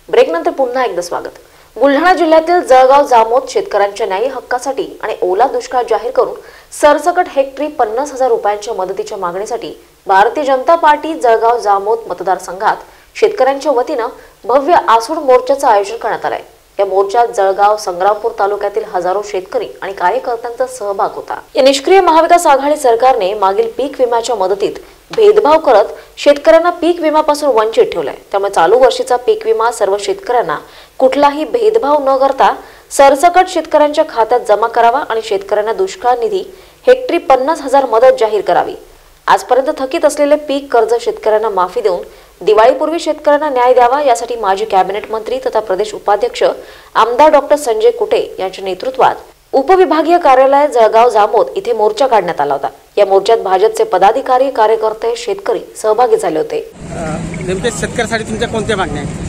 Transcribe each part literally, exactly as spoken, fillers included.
ब्रेकनंतर पुन्हा एकदा स्वागत। बुलढाणा जिल्ह्यातील जळगाव जामोद शेतकऱ्यांच्या न्यायी हक्कासाठी आणि ओला दुष्काळ जाहीर करून सरसकट हेक्टरी पन्नास हजार रुपयांच्या मदतीच्या मागणीसाठी भारतीय जनता पार्टी जळगाव जामोद मतदारसंघात शेतकऱ्यांच्या वतीने भव्य आसूड मोर्चाचे आयोजन करण्यात आले। या मोर्चात जळगाव संग्रामपूर तालुक्यातील हजारो शेतकरी आणि कार्यकर्त्यांचा सहभाग होता। या निष्क्रिय महाविकास आघाडी सरकारने मागील पीक विम्याच्या मदतीत भेदभाव करत शेतकऱ्यांना पीक विम्यापासून वंचित ठेवले। त्यामुळे चालू वर्षीचा पीक विमा सर्व शेतकऱ्यांना कुठलाही भेदभाव न करता सरसकट शेतकऱ्यांच्या खात्यात जमा करावा आणि शेतकऱ्यांना दुष्काळ निधी हेक्टरी पन्नास हजार मदत जाहीर करावी। आजपर्यंत थकीत असलेले पीक कर्ज शेतकऱ्यांना माफी देऊन दिवाळीपूर्वी शेतकऱ्यांना न्याय द्यावा यासाठी माजी कॅबिनेट मंत्री तथा प्रदेश उपाध्यक्ष आमदार डॉक्टर संजय कुटे यांच्या नेतृत्वात उपविभागीय कार्यालय जळगाव जामोद इथे मोर्चा काढण्यात आला होता। या मोर्चात भाजपचे पदाधिकारी, कार्यकर्ते, शेतकरी सहभागी झाले होते। नेमके शेतकऱ्यांसाठी तुमच्या कोणत्या मागण्या आहेत?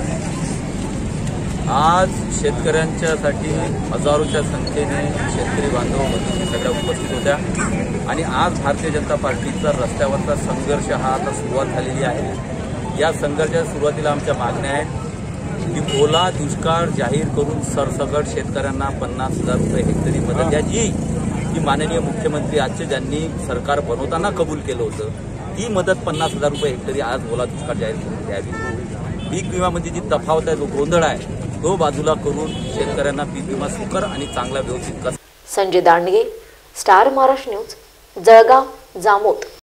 आज शेतकऱ्यांच्यासाठी हजारोच्या संख्येने शेतकरी बांधव मजुरी सगळ्या उपस्थित होत्या आणि आज भारतीय जनता पार्टीचा रस्त्यावरचा संघर्ष हा आता सुरुवात झालेली आहे। या संघर्षाच्या सुरुवातीला आमच्या मागण्या आहेत की ओला दुष्काळ जाहीर करून सरसकट शेतकऱ्यांना पन्नास हजार रुपये हेक्टरी मदत द्यायची, की माननीय मुख्यमंत्री आजचे ज्यांनी सरकार बनवताना कबूल केलं होतं ती मदत पन्नास हजार रुपये हेक्टरी आज ओला दुष्काळ जाहीर करून द्यावी। पीक विम्यामध्ये जी तफावत आहे, जो गोंधळ आहे, तो बाजूला करून शेतकऱ्यांना पीक विमा सुकर आणि चांगला व्यवस्थित कर। Sanjay Dandge, Star Maharashtra news, Jalgaon Jamod.